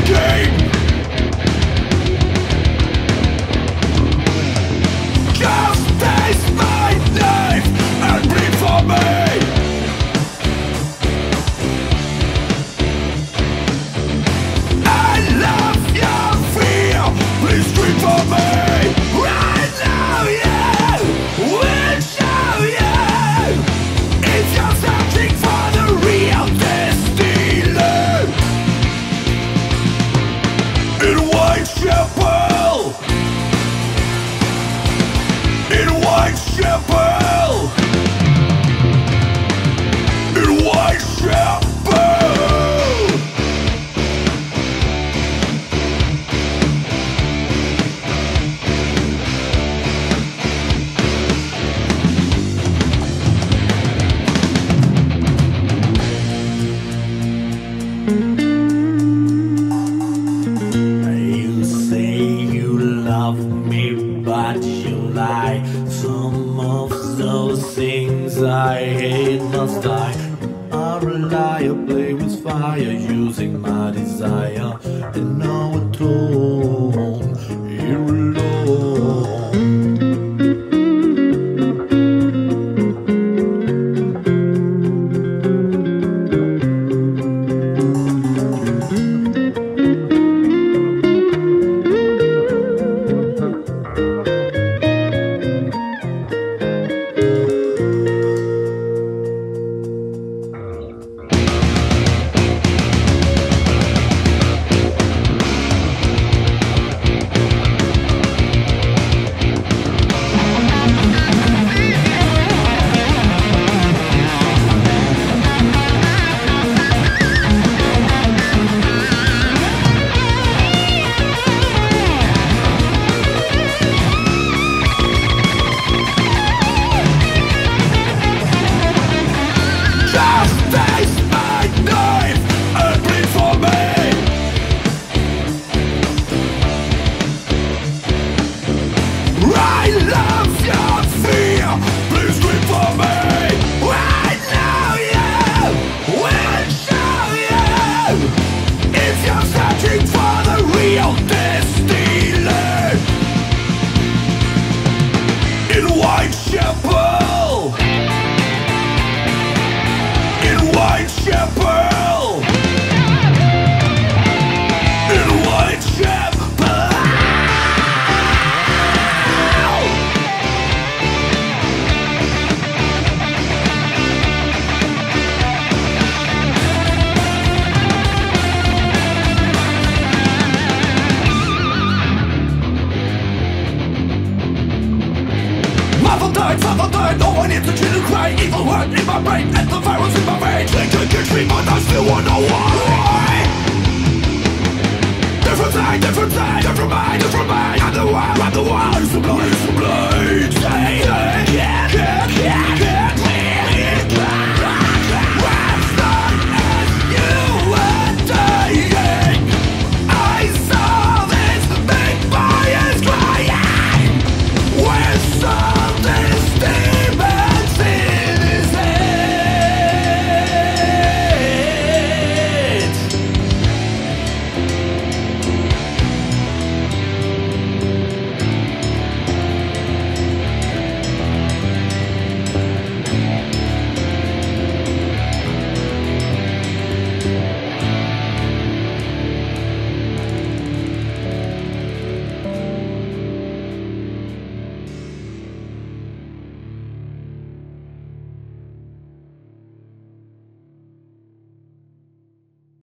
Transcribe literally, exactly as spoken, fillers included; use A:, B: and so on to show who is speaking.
A: walking. Just taste my knife and bleed for me. I love your fear, please scream for me. Right now, yeah, we'll show you. If you're searching for the real destiny, in Whitechapel, in Whitechapel, in Whitechapel. You say you love me, but you lie. Some of those things I hate must die. You are a liar, play with fire, using my desire. And now at home, here alone.
B: No one needs to kill and cry. Evil word in my brain and the virus in my veins. They can catch me, but I still wanna why. Different side, different side, different mind, different mind. I'm the wild, I'm the wild. It's the blood, it's the blood.